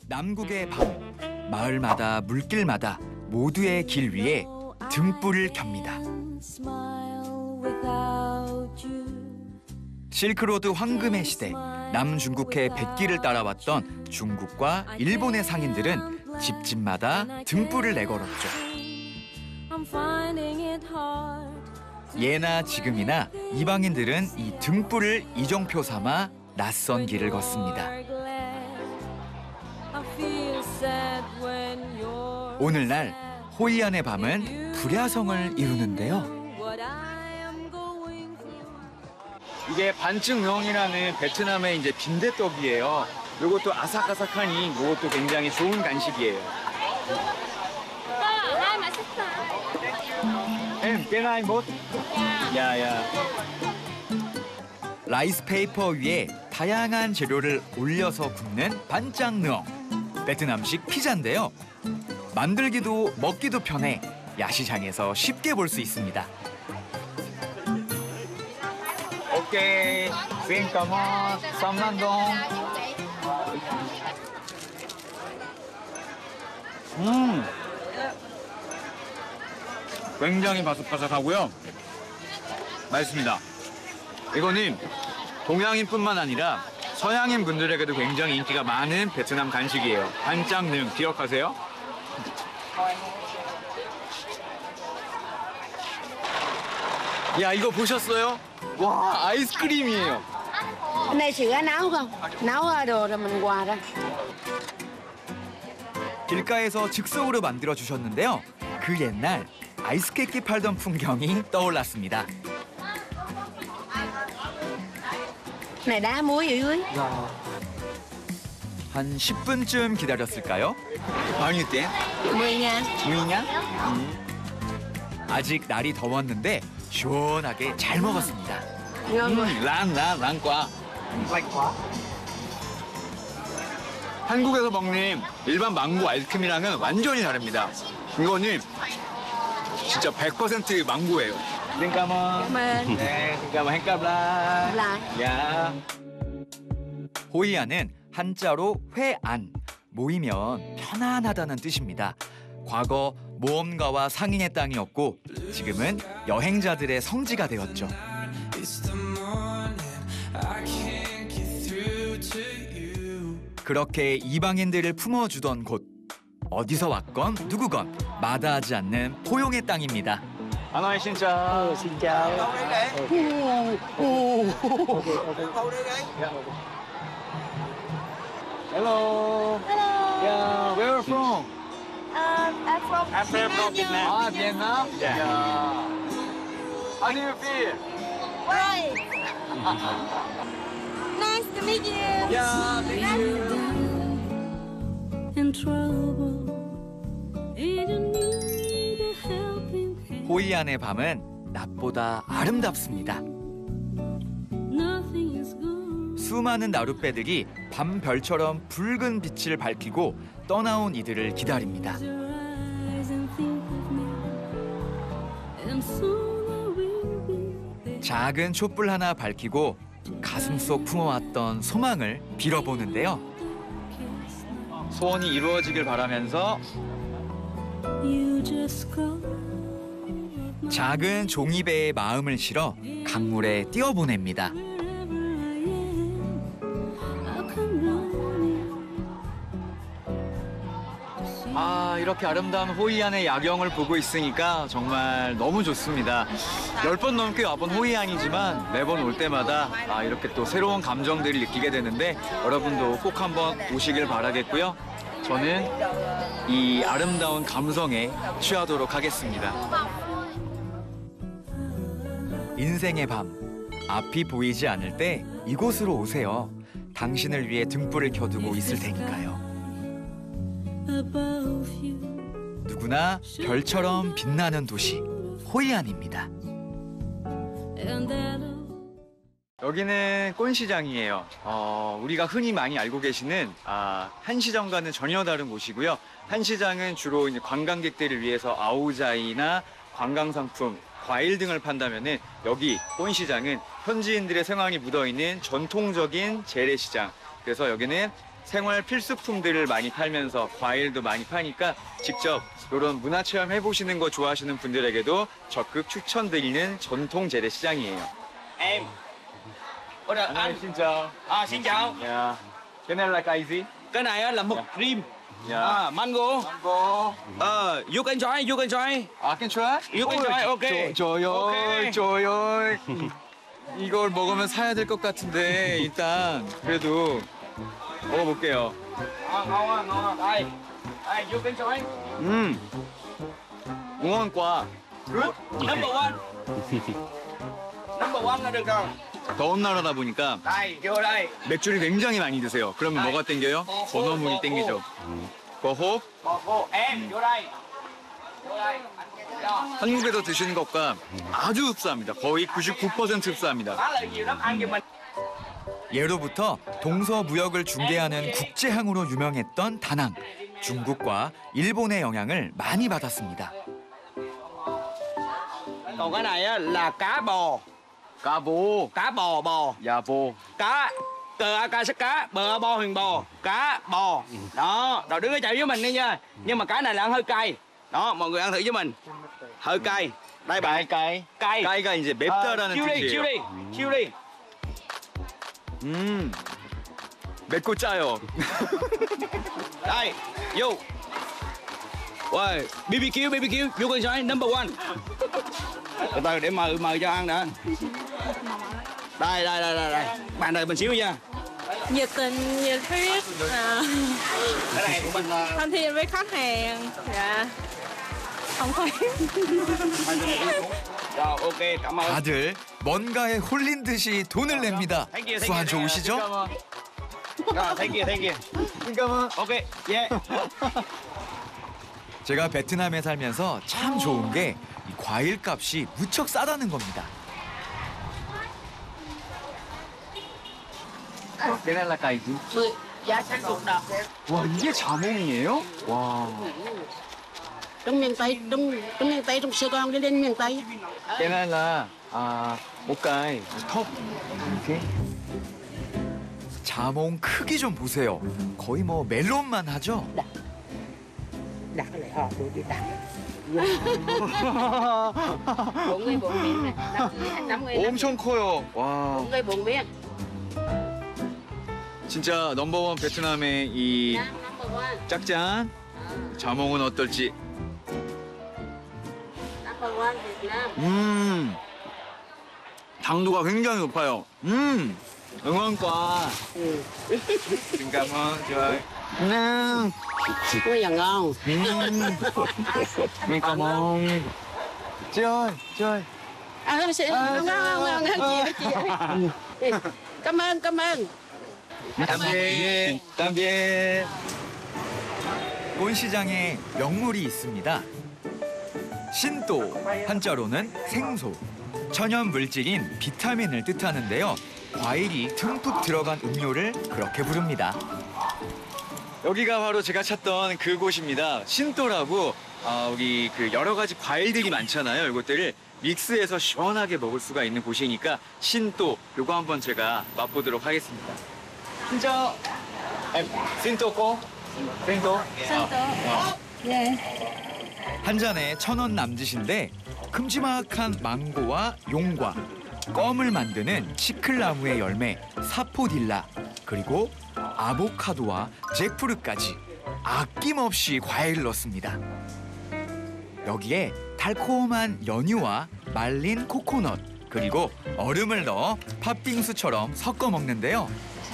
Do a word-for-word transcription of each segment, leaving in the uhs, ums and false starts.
남국의 밤, 마을마다 물길마다 모두의 길 위에 등불을 켭니다. 실크로드 황금의 시대, 남중국해 백기를 따라왔던 중국과 일본의 상인들은 집집마다 등불을 내걸었죠. 예나 지금이나 이방인들은 이 등불을 이정표 삼아 낯선 길을 걷습니다. 오늘날 호이안의 밤은 불야성을 이루는데요. 이게 반증명이라는 베트남의 이제 빈대떡이에요. 이것도 아삭아삭하니 이것도 굉장히 좋은 간식이에요. Em, cái này một. 야, 야. 라이스 페이퍼 위에 다양한 재료를 올려서 굽는 반짱느엉. 베트남식 피자인데요. 만들기도 먹기도 편해 야시장에서 쉽게 볼 수 있습니다. 오케이. Xin cảm ơn. 삼남동. 음. 굉장히 바삭바삭하고요. 맛있습니다. 이거는 동양인뿐만 아니라 서양인 분들에게도 굉장히 인기가 많은 베트남 간식이에요. 반짱능 기억하세요? 야, 이거 보셨어요? 와, 아이스크림이에요. Bên đây sữa nấu không? Nấu đồ rồi mình quà ra. 길가에서 즉석으로 만들어 주셨는데요. 그 옛날 아이스 케이크 팔던 풍경이 떠올랐습니다. Này đá muối ở dưới. 한 십 분쯤 기다렸을까요? 아니 때? mười ngàn. 무이냐? 아직 날이 더웠는데 시원하게 잘 먹었습니다. Ngon quá. 음, 란, 란, 란과. 한국에서 먹는 일반 망고 아이스크림이랑은 완전히 다릅니다. 이거는 진짜 백 퍼센트 망고예요. 잠깐만. Mời. 네, 잠깐만. 헷갈라. Lại. 야. 호이안은 한자로 회안, 모이면 편안하다는 뜻입니다. 과거 모험가와 상인의 땅이었고 지금은 여행자들의 성지가 되었죠. 그렇게 이방인들을 품어주던 곳. 어디서 왔건 누구건 마다하지 않는 포용의 땅입니다. 하나의 진짜. 진짜. Hello. Hello. Yeah, where are you from? Um, I'm from I'm from Vietnam. Ah, Vietnam? Yeah. Yeah. How do you feel? Right. Nice to meet you. Yeah, thank you. In trouble, and you need a helping hand. 호이안의 밤은 낮보다 아름답습니다. Nothing is good. 수많은 나룻배들이 밤별처럼 붉은 빛을 밝히고 떠나온 이들을 기다립니다. Your eyes and think of me, and soon I will be there. 작은 촛불 하나 밝히고 가슴 속 품어왔던 소망을 빌어보는데요. 소원이 이루어지길 바라면서 You just go. 작은 종이배에 마음을 실어 강물에 띄워보냅니다. Wherever I am, I'll come running. 아, 이렇게 아름다운 호이안의 야경을 보고 있으니까 정말 너무 좋습니다. 열 번 넘게 와본 호이안이지만 매번 올 때마다 아, 이렇게 또 새로운 감정들을 느끼게 되는데 여러분도 꼭 한번 오시길 바라겠고요. 저는 이 아름다운 감성에 취하도록 하겠습니다. 인생의 밤, 앞이 보이지 않을 때 이곳으로 오세요. 당신을 위해 등불을 켜두고 있을 테니까요. Above you. 누구나 별처럼 빛나는 도시, 호이안입니다. And that'll 여기는 꼰시장이에요. 어, 우리가 흔히 많이 알고 계시는 아, 한시장과는 전혀 다른 곳이고요. 한시장은 주로 이제 관광객들을 위해서 아오자이나 관광상품, 과일 등을 판다면은 여기 꼰시장은 현지인들의 생활이 묻어있는 전통적인 재래시장. 그래서 여기는 생활 필수품들을 많이 팔면서 과일도 많이 파니까 직접 이런 문화체험 해보시는 거 좋아하시는 분들에게도 적극 추천드리는 전통 재래시장이에요. Em. Ủa rồi, anh. Xin chào. À, xin chào. Yeah. Cái này là cái gì? Cái này á là mực rim. Yeah. À, mango. Mango. Ờ, you can try, you can try. I can try? You can try, okay. 줘요, Okay. 줘요. 이걸 먹으면 사야 될 것 같은데 일단 그래도 먹어볼게요. Ngon, ngon, á, ngon. á. Đây. Đây, you can try. 음, 응원과 Number one. Number one là được rồi. 더운 나라다 보니까 Đây, vô đây. 맥주를 굉장히 많이 드세요. 그러면 뭐가 땡겨요? 건어물이 땡기죠. 버호 Bò khô. Em, vô đây. Vô đây. Anh nghe chưa? 한국에서 드시는 것과 아주 흡사합니다. 거의 구십구 퍼센트 흡사합니다. Đó là nhiều lắm, ăn giùm mình. 예로부터 동서무역을 중개하는 국제항으로 유명했던 다낭. 중국과 일본의 영향을 많이 받았습니다. Còn cái này á là cá bò. 까보, Cá bò, bò. 야보. Cá. Cờ a ca sắc cá, bờ bo huyền bò, cá bò. Đó, rồi đứng ở chậu với mình đi nha. Nhưng mà cái này là ăn hơi cay. Đó, mọi người ăn thử với mình. Hơi cay. Đây bạn. 까이. Cay. 까이가 이제 Ờ, 맵다라는 chiêu đi, 뜻이에요. chiêu đi, chiêu đi. 음, 맵고 짜요. Đây, vô. Wow, bê bê kiu, bê bê kiu, vô con xoay, number one. Từ từ để mời mời cho ăn đã. Đây, đây, đây, đây, đây. Bạn đợi mình xíu nha. Nhiệt tình, nhiệt huyết, à, Cái này của mình là thân thiện với khách hàng, dạ, không phải. rồi, ok, cảm ơn. 다들 뭔가에 홀린 듯이 돈을 냅니다. Thank you, thank 수완 you. 좋으시죠? Rồi, thank you, thank you. 잠깐만. Ok, yeah. 제가 베트남에 살면서 참 좋은 게 이 과일 값이 무척 싸다는 겁니다. Cái này là cái gì? Giá sắc ruột đỏ. 와, 이게 자몽이에요? 와. Trong miền Tây, trong trong miền Tây, trong Sài Gòn đi lên miền Tây. Cái này là 아, 옷가이, 톱. 이렇게. 자몽 크기 좀 보세요. 거의 뭐 멜론만 하죠? Đặt cái này họ tôi đi đặt. Bốn người bốn miếng này, năm người năm người. 엄청 커요. 와. Bốn người bốn miếng. 진짜 넘버원 베트남의 이 Number one. 짝짠 자몽은 어떨지. Number one Việt Nam. 음. 당도가 굉장히 높아요. 음. 응원과. Ừ. 잠깐만, 좋아요. 음. Ui là ngon. 음. 잠깐만. chơi, chơi. À, sẽ ngon ngon ngon chị chị. Cảm ơn cảm ơn. tạm biệt. tạm biệt. 꽃시장에 명물이 있습니다. 신또, 한자로는 생소. 천연 물질인 비타민을 뜻하는데요. 과일이 듬뿍 들어간 음료를 그렇게 부릅니다. 여기가 바로 제가 찾던 그곳입니다. 신또라고 아, 여기 그 여러 가지 과일들이 많잖아요. 이것들을 믹스해서 시원하게 먹을 수가 있는 곳이니까 신또 요거 한번 제가 맛보도록 하겠습니다. 진짜 신또 거? 신또? 한 잔에 천 원 남짓인데 큼지막한 망고와 용과, 껌을 만드는 치클나무의 열매 사포딜라, 그리고 아보카도와 잭프루트까지 아낌없이 과일을 넣습니다. 여기에 달콤한 연유와 말린 코코넛, 그리고 얼음을 넣어 팥빙수처럼 섞어 먹는데요.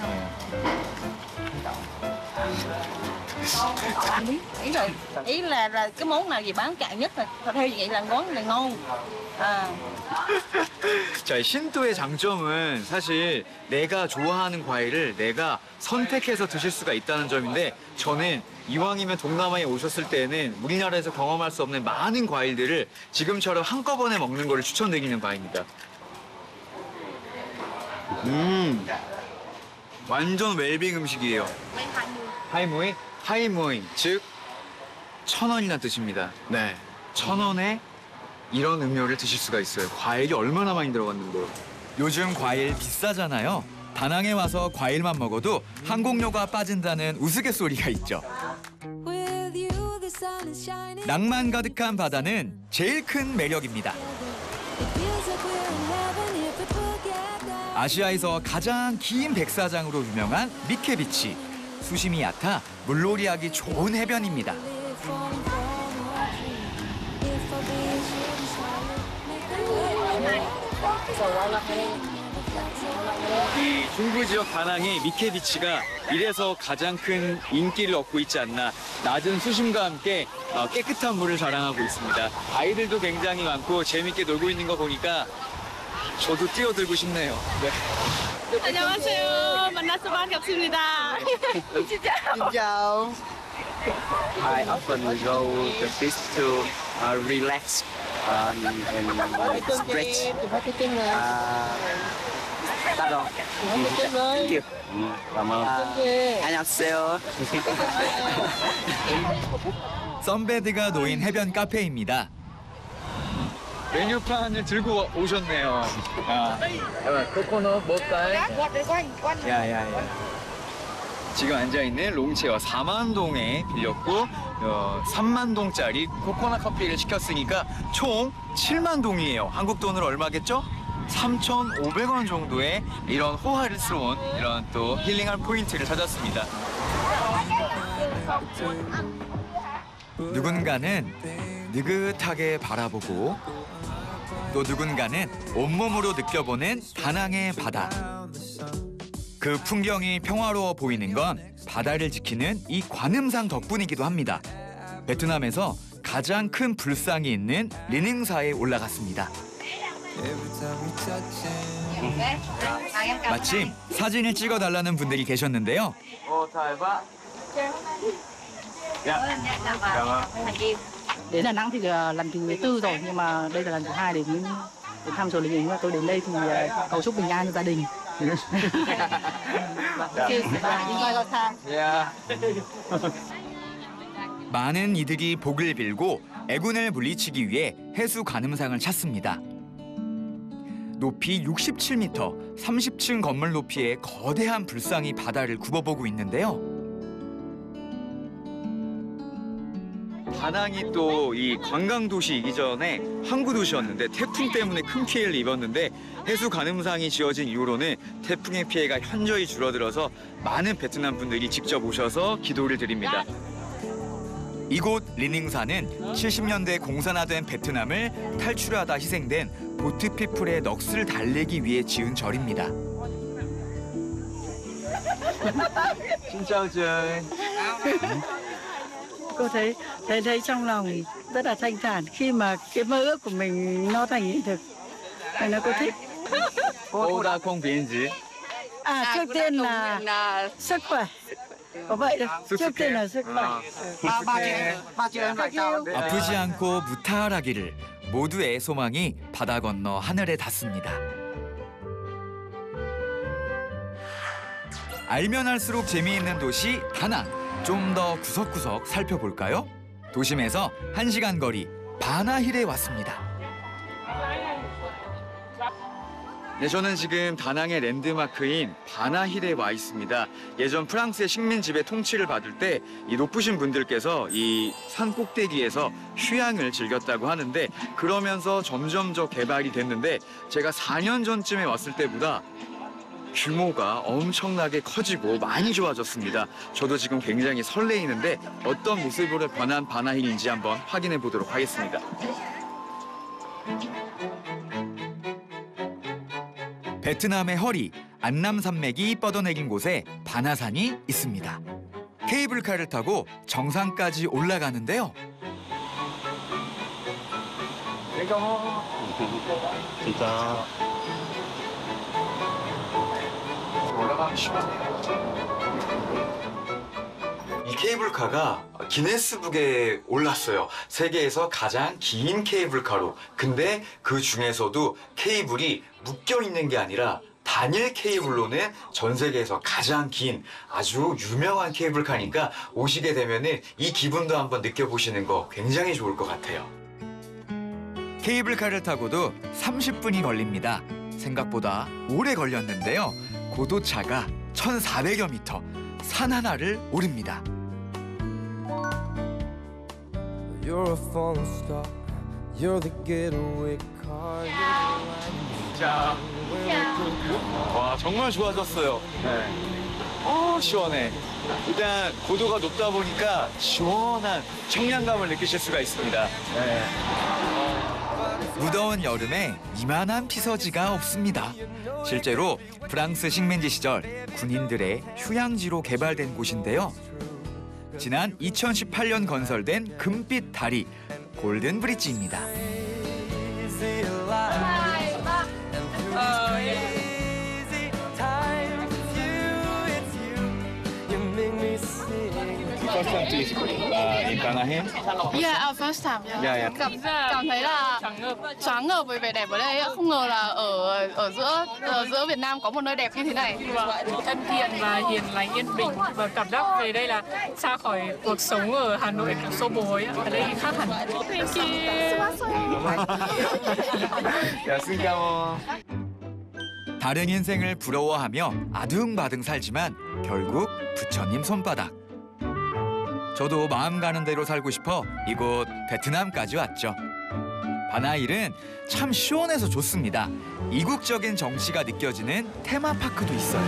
Ý là ý là, là cái món nào gì bán chạy nhất là theo vậy là món này ngon. À. 자, 이 신또의 장점은 사실 내가 좋아하는 과일을 내가 선택해서 드실 수가 있다는 점인데 저는 이왕이면 동남아에 오셨을 때는 우리나라에서 경험할 수 없는 많은 과일들을 지금처럼 한꺼번에 먹는 거를 추천드리는 바입니다. 음, 완전 웰빙 음식이에요. 하이모이? 하이모이, 즉 천 원이나 뜻입니다. 네, 천 원에 이런 음료를 드실 수가 있어요. 과일이 얼마나 많이 들어갔는데요. 요즘 과일 비싸잖아요. 다낭에 와서 과일만 먹어도 항공료가 빠진다는 우스갯소리가 있죠. With you, the sun is shining. 낭만 가득한 바다는 제일 큰 매력입니다. It feels like we're in heaven if it will get down. 아시아에서 가장 긴 백사장으로 유명한 미케비치. 수심이 얕아 물놀이하기 좋은 해변입니다. Live falling from a tree. If I be a shooting star, make the 이 중부 지역 다낭의 미케비치가 이래서 가장 큰 인기를 얻고 있지 않나. 낮은 수심과 함께 어, 깨끗한 물을 자랑하고 있습니다. 아이들도 굉장히 많고 재밌게 놀고 있는 거 보니까 저도 뛰어들고 싶네요. 네. 안녕하세요. 만나서 반갑습니다. I often go to beach to uh, relax um, and stretch. Uh, 따로. Thank you. cảm ơn. 안녕하세요. 썬베드가 놓인 해변 카페입니다. 메뉴판을 들고 오셨네요. 아, 코코넛 먹까요? 야야야. 지금 앉아있는 롱체어 사만 동에 빌렸고 어, 삼만 동짜리 코코넛 커피를 시켰으니까 총 칠만 동이에요. 한국 돈으로 얼마겠죠? 삼천오백 원 정도의 이런 호화스러운 이런 또 힐링할 포인트를 찾았습니다. 누군가는 느긋하게 바라보고 또 누군가는 온몸으로 느껴보는 다낭의 바다. 그 풍경이 평화로워 보이는 건 바다를 지키는 이 관음상 덕분이기도 합니다. 베트남에서 가장 큰 불상이 있는 리능사에 올라갔습니다. 마침 사진을 찍어달라는 분들이 계셨는데요. 어, 잘 봐. 야, Đến Đà Nẵng thì ờ, lần thứ tư rồi, nhưng mà đây là lần thứ hai đến đến thăm chùa Linh Ứng. Tôi đến đây thì ờ, cầu chúc bình an cho gia đình. 야. 많은 이들이 복을 빌고 애군을 물리치기 위해 해수 관음상을 찾습니다. 높이 육십칠 미터, 삼십 층 건물 높이의 거대한 불상이 바다를 굽어보고 있는데요. 다낭이 또 이 관광 도시이기 전에 항구 도시였는데 태풍 때문에 큰 피해를 입었는데 해수 관음상이 지어진 이후로는 태풍의 피해가 현저히 줄어들어서 많은 베트남 분들이 직접 오셔서 기도를 드립니다. 이곳 리닝사는 칠십 년대 공산화된 베트남을 탈출하다 희생된 보트피플의 넋을 달래기 위해 지은 절입니다. 진짜 짠. Cô thấy thấy thấy trong lòng rất là thanh thản khi mà cái mơ ước của mình nó thành hiện thực. Nên là cô thích. 오다 콩 비엔지. À, trước tiên là sức khỏe. Có vậy đâu. Trước tiên là sức khỏe. 아프지 않고 무탈하기를 모두의 소망이 바다 건너 하늘에 닿습니다. 알면 알수록 재미있는 도시 다낭. 좀 더 구석구석 살펴볼까요? 도심에서 한 시간 거리 바나힐에 왔습니다. 네, 저는 지금 다낭의 랜드마크인 바나힐에 와 있습니다. 예전 프랑스의 식민지배 통치를 받을 때 이 높으신 분들께서 이 산 꼭대기에서 휴양을 즐겼다고 하는데 그러면서 점점 더 개발이 됐는데 제가 사 년 전쯤에 왔을 때보다 규모가 엄청나게 커지고 많이 좋아졌습니다. 저도 지금 굉장히 설레이는데 어떤 모습으로 변한 바나힐인지 한번 확인해 보도록 하겠습니다. 베트남의 허리, 안남산맥이 뻗어내긴 곳에 바나산이 있습니다. 케이블카를 타고 정상까지 올라가는데요. 진짜. 올라가기 쉽네요. 이 케이블카가 기네스북에 올랐어요. 세계에서 가장 긴 케이블카로. 근데 그 중에서도 케이블이 묶여 있는 게 아니라 단일 케이블로는 전 세계에서 가장 긴 아주 유명한 케이블카니까 오시게 되면은 이 기분도 한번 느껴보시는 거 굉장히 좋을 것 같아요. 케이블카를 타고도 삼십 분이 걸립니다. 생각보다 오래 걸렸는데요. 고도차가 천사백여 미터, 산 하나를 오릅니다. You're a falling star. You're the getaway car. 자, 와 정말 좋아졌어요. 네. 어 시원해. 일단 고도가 높다 보니까 시원한 청량감을 느끼실 수가 있습니다. 네. 무더운 여름에 이만한 피서지가 없습니다. 실제로 프랑스 식민지 시절 군인들의 휴양지로 개발된 곳인데요. 지난 이천십팔 년 건설된 금빛 다리 골든 브릿지입니다. First time to uh, in Panahem? Yeah, our first time. Yeah. Yeah, yeah. Cảm, cảm thấy là choáng ngợp với vẻ đẹp ở đây. Không ngờ là ở ở giữa ở giữa Việt Nam có một nơi đẹp như thế này. Thân thiện và hiền lành yên bình và cảm giác về đây là xa khỏi cuộc sống ở Hà Nội kiểu xô bồ ấy. Ở đây khác hẳn. Thank you. 야, 승가워. 다른 인생을 부러워하며 아둥바둥 살지만 결국 부처님 손바닥. 저도 마음 가는 대로 살고 싶어 이곳 베트남까지 왔죠. 바나일은 참 시원해서 좋습니다. 이국적인 정취가 느껴지는 테마파크도 있어요.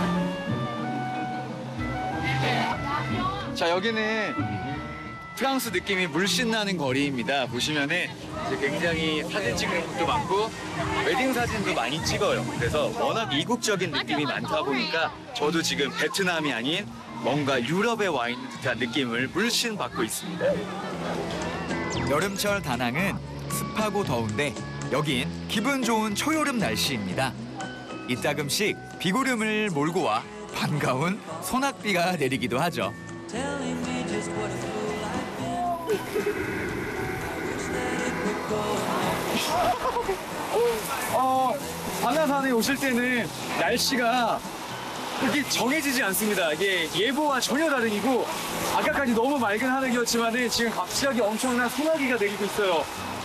자 여기는 프랑스 느낌이 물씬 나는 거리입니다. 보시면은 이제 굉장히 사진 찍는 곳도 많고 웨딩 사진도 많이 찍어요. 그래서 워낙 이국적인 느낌이 많다 보니까 저도 지금 베트남이 아닌 뭔가 유럽에 와 있는 듯한 느낌을 물씬 받고 있습니다. 여름철 다낭은 습하고 더운데 여긴 기분 좋은 초여름 날씨입니다. 이따금씩 비구름을 몰고 와 반가운 소낙비가 내리기도 하죠. 어, 바나산에 오실 때는 날씨가 이게 정해지지 않습니다. 이게 예보와 전혀 다르고 아까까지 너무 맑은 하늘이었지만은 지금 갑자기 엄청난 소나기가 내리고 있어요.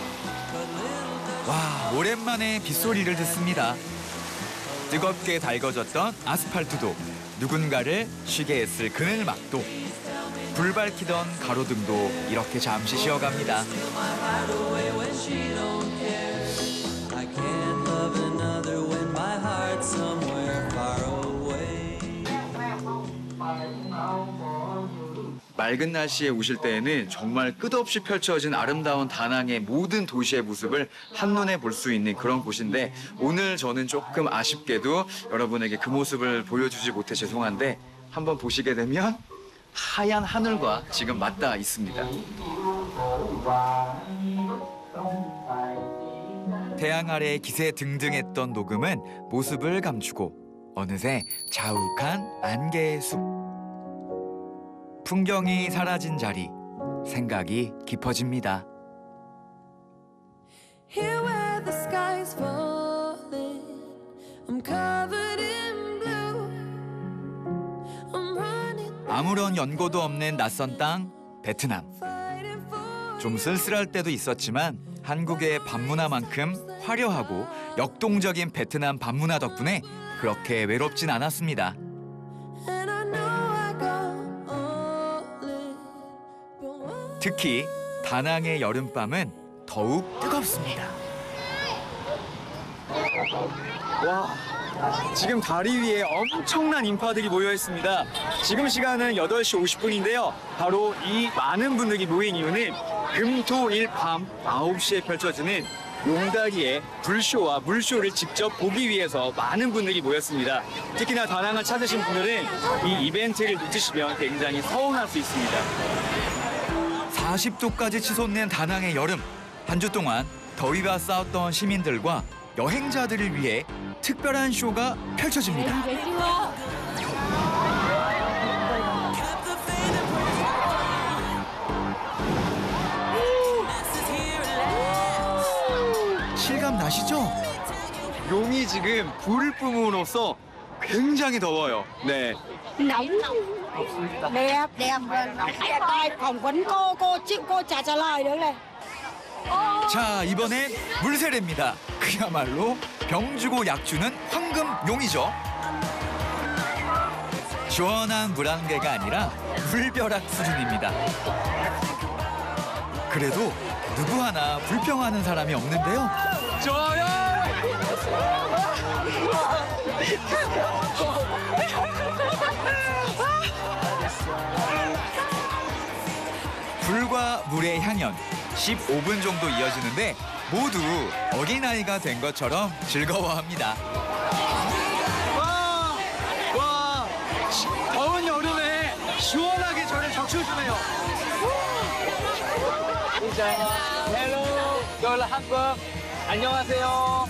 와, 오랜만에 빗소리를 듣습니다. 뜨겁게 달궈졌던 아스팔트도 누군가를 쉬게 했을 그늘막도 불 밝히던 가로등도 이렇게 잠시 쉬어갑니다. 맑은 날씨에 오실 때에는 정말 끝없이 펼쳐진 아름다운 다낭의 모든 도시의 모습을 한눈에 볼 수 있는 그런 곳인데 오늘 저는 조금 아쉽게도 여러분에게 그 모습을 보여주지 못해 죄송한데 한번 보시게 되면 하얀 하늘과 지금 맞닿아 있습니다. 태양 아래 기세 등등했던 녹음은 모습을 감추고 어느새 자욱한 안개의 숲. 풍경이 사라진 자리, 생각이 깊어집니다. Here where the sky's falling, I'm covered in blue. I'm running, 아무런 연고도 없는 낯선 땅, 베트남. fighting for 좀 쓸쓸할 때도 있었지만 한국의 밤문화만큼 화려하고 역동적인 베트남 밤문화 덕분에 그렇게 외롭진 않았습니다. and I know I go all in. But what 특히 다낭의 여름밤은 더욱 뜨겁습니다. 와, 지금 다리 위에 엄청난 인파들이 모여 있습니다. 지금 시간은 여덟 시 오십 분인데요. 바로 이 많은 분들이 모인 이유는 금, 토, 일 밤 아홉 시에 펼쳐지는 용다리의 불쇼와 물쇼를 직접 보기 위해서 많은 분들이 모였습니다. 특히나 다낭을 찾으신 분들은 이 이벤트를 놓치시면 굉장히 서운할 수 있습니다. 사십 도까지 치솟는 다낭의 여름. 한 주 동안 더위와 싸웠던 시민들과 여행자들을 위해 특별한 쇼가 펼쳐집니다. 실감 나시죠? 용이 지금 불을 뿜음으로써 굉장히 더워요. 네. nóng đẹp đẹp coi phỏng vấn cô cô chứ cô chả trả lời được này. 자, 이번엔 물세례입니다. 그야말로 병 주고 약 주는 황금 용이죠. 시원한 물 한 개가 아니라 물벼락 수준입니다. 그래도 누구 하나 불평하는 사람이 없는데요. 저요! 불과 물의 향연 십오 분 정도 이어지는데 모두 어린아이가 된 것처럼 즐거워합니다. 와! 와! 시- 더운 여름에 시원하게 저를 적셔주네요. 헬로, 여기 한국. 안녕하세요.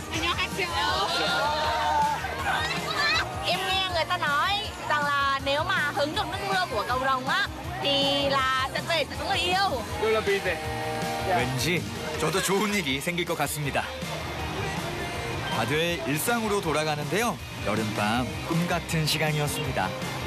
Em nghe người ta nói rằng là nếu mà hứng được nước mưa của cầu Rồng á thì là sẽ về sẽ có người yêu. 왠지 저도 좋은 일이 생길 것 같습니다. 다들 일상으로 돌아가는데요. 여름밤 꿈 같은 시간이었습니다.